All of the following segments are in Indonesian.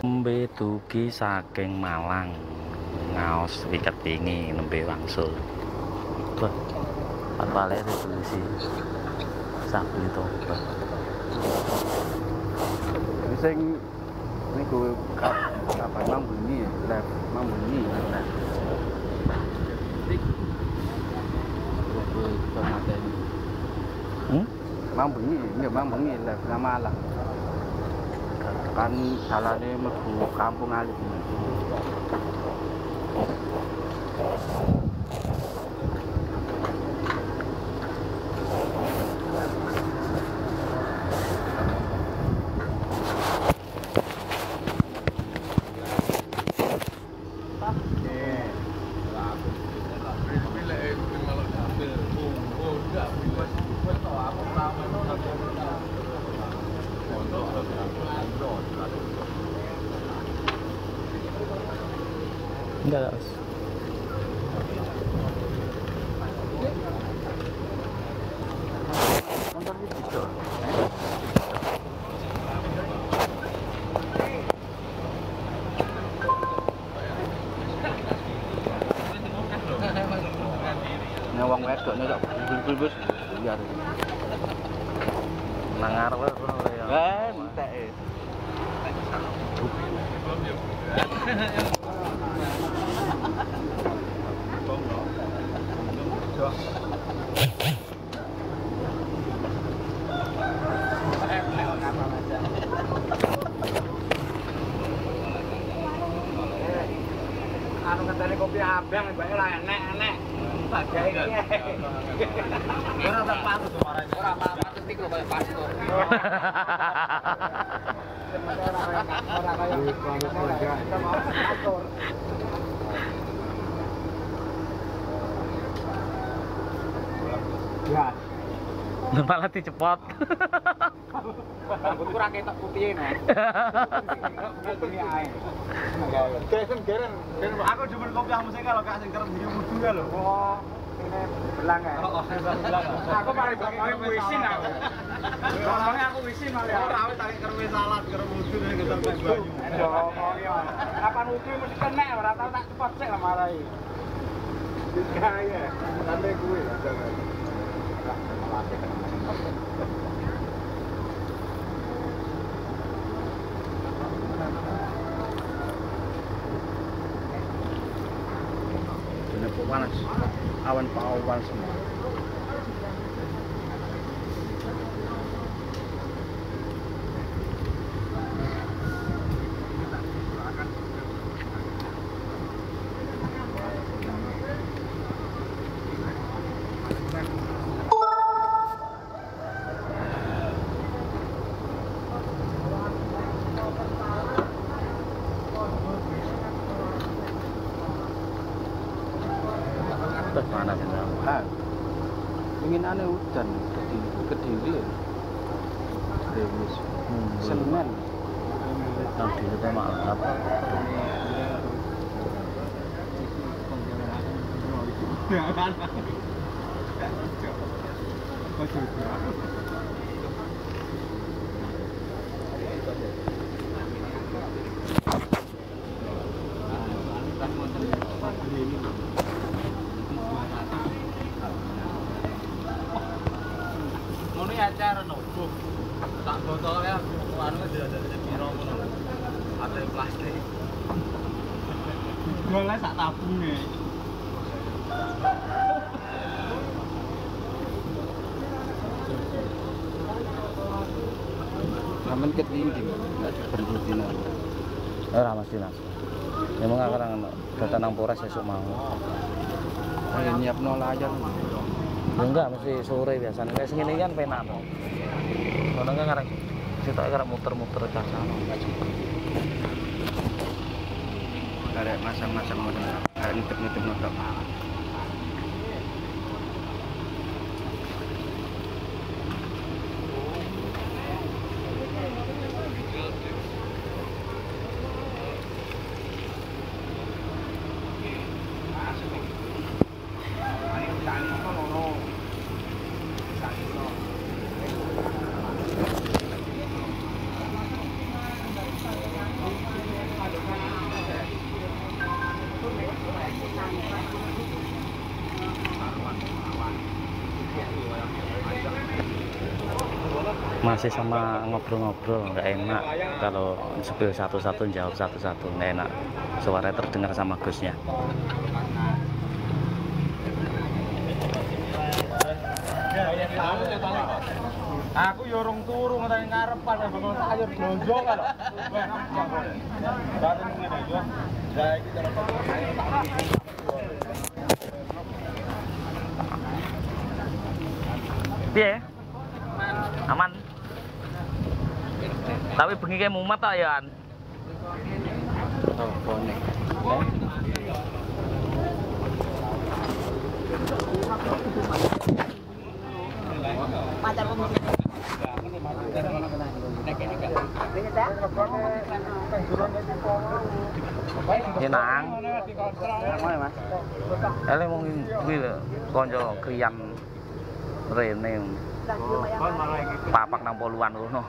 Nembe dugi saking Malang. Ngaos wiket wingi nembe wangsul. Wah. Pale resolusi. Sapi toba. Sing niku kapan mang bunyi, live mang bunyi. Mang bunyi, ya mang bunyi live Malang. Kan salane mlebu kampung alit. Enggak. Nek wong wedok nek bul-bul biar. Nang arep ngono ya. Entek. Anu katanya kopi abang, mbaknya lah enek-enek. Bagai ini. Orang tak patut suaranya. Orang patut itu kayak pastor. Orang kayak pastor. Ya. Malah dicepot. Rambut kurang ketok putih nih. Ini ae. Geren. Aku cuma kopi kamu sih kalau kasih kerem di mudu ya loh. Oh, ini belang ya. Aku paling pakai wisin aku. Orangnya aku wisin malah. Ora awet tak kerem salad, kerem mudu nek ketok banyu. Oh iya. Kapan mudu mesti kena ora tau tak cepot sik lah marahi. Kaya, sampe kuwi lah jangan. Panas, awan panas semua. Panas ya. Ingin aneh hujan Kediri. Demis. Senin. Nang diri teh malah apa? Ngono ya acara nopo. Tak botolnya anu ada piro ngono. Ada plastik. Golek sak tabunge. Aman ketinggi, enggak berhenti nang. Ora mesti Mas. Memang akan datang nang Polres esuk mau. Ayo nyiapno layar. Ya enggak mesti sore biasanya. Kayak segini kan penak to. Ono kan karek sitok karek muter-muter ke sana. Karek masang-masang model. Karek nutup-nutup notok. masih sama ngobrol-ngobrol, nggak enak kalau spill satu-satu jawab satu-satu, nggak enak, suaranya terdengar sama Gusnya. Aku yo urung turu ngene ngarepan bangun sayur blonjo kan lho. Wah, kamu badan ngene yo. Lah iki cara piye? Aman. Tapi bengi kayak mumet tak ya, An? Oh, bonek. Pacar kamu. Nang. Ngono, Mas. Ele mung kuwi lho, kanca kriyan rene. Papak nang poluan ngono.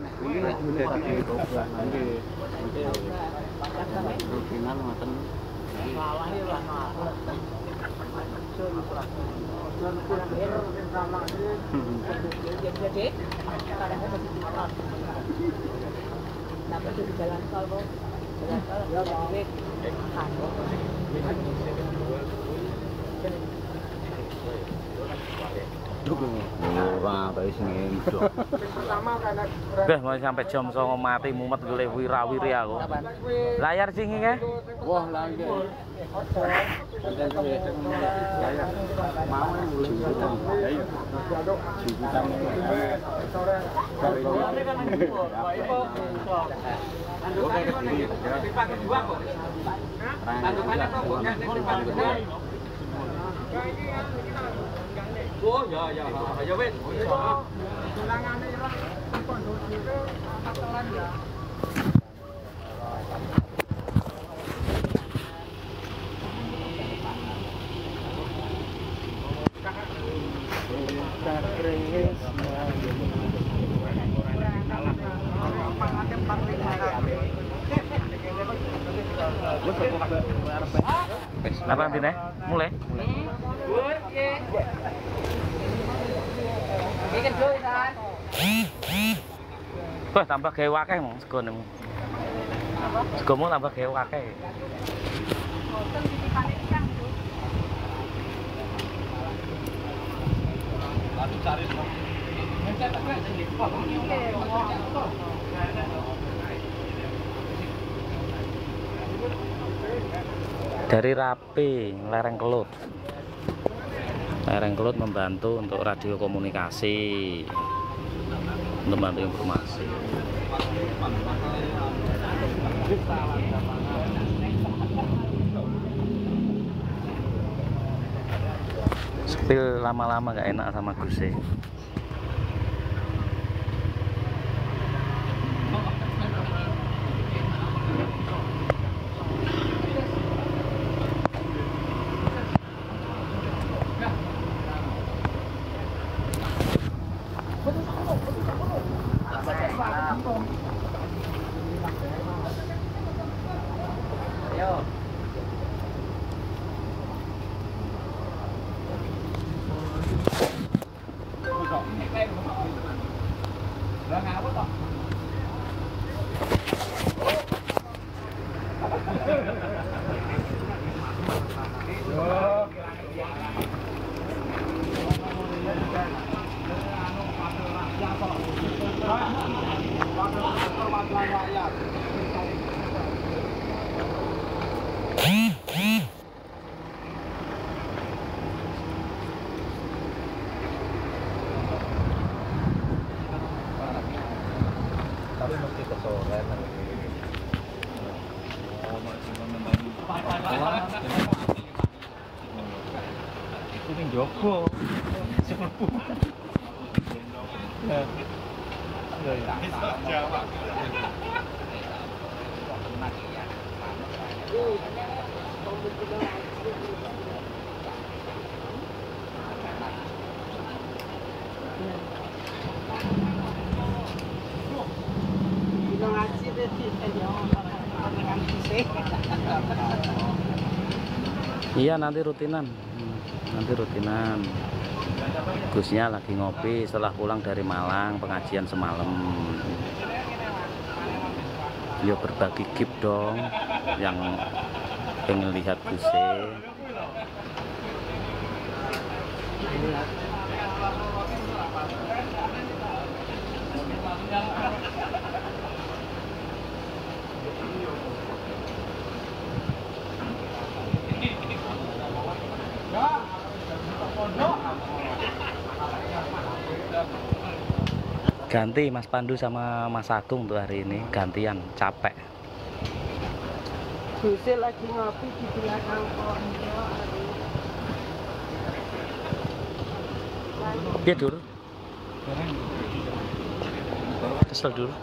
Rutinan ngoten. Mau sampai jam 09.00 mati mumet golek wira-wiri aku. Layar sing iki. Wah, lah iki. Mau jumputan. Ya iya. Jumputan. Oh ya ya ya wes. Apa antine? Mulai. Wah, tambah gawe akeh mong segone. Segomu tambah gawe akeh. Dari Rapi, Lereng Kelut. Lereng Kelut membantu untuk radio komunikasi, untuk membantu informasi. Spill lama-lama gak enak sama Gus. Tapi mesti kesoren. Itu ning jogo. Seperti. Ya. Ya. Iya nanti rutinan. Nanti rutinan. Gusnya lagi ngopi setelah pulang dari Malang pengajian semalam. Yo berbagi gift dong yang pengen lihat Gusnya. Ganti Mas Pandu sama Mas Agung tuh hari ini gantian, capek. Gusnya lagi ngopi di belakang kok. Piye Dur? Kesel Dur.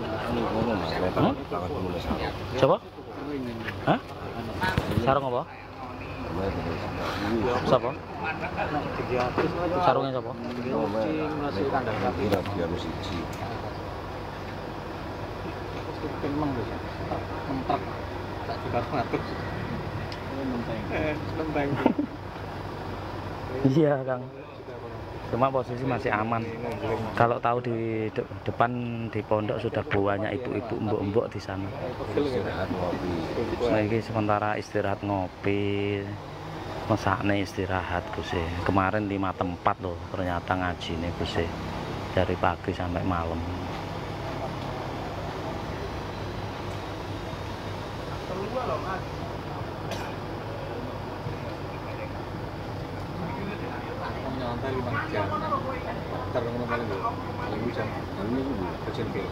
Coba? Hah? Sarung apa? Siapa? Sarungnya siapa? Iya Kang. Cuma posisi masih aman. Kalau tahu di depan di pondok sudah banyak ibu-ibu, mbok-mbok di sana. Nah, ini sementara istirahat ngopi. Mesakne istirahat Gusnya. Kemarin 5 tempat loh ternyata ngaji nih Gusnya. Dari pagi sampai malam. Nyantai 5 jam. Terus ngono paling lho. Paling hujan. Ini ku kecil ke.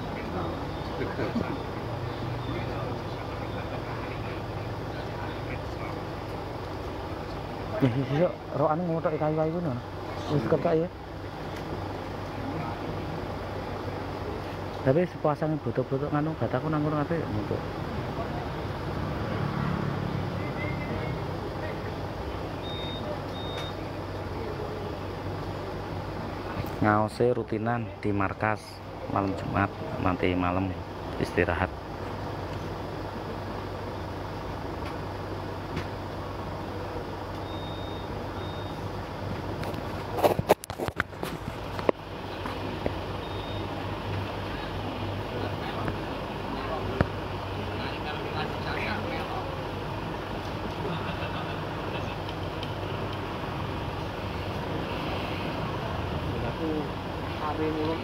Ya, roh anu ngotok kayu-kayu ngono. Wis kekak ya. Tapi sepasang botok-botok nganu gataku nang ngono kabeh ngotok. Ngaose rutinan di markas malam Jumat, nanti malam istirahat. Aku hari ini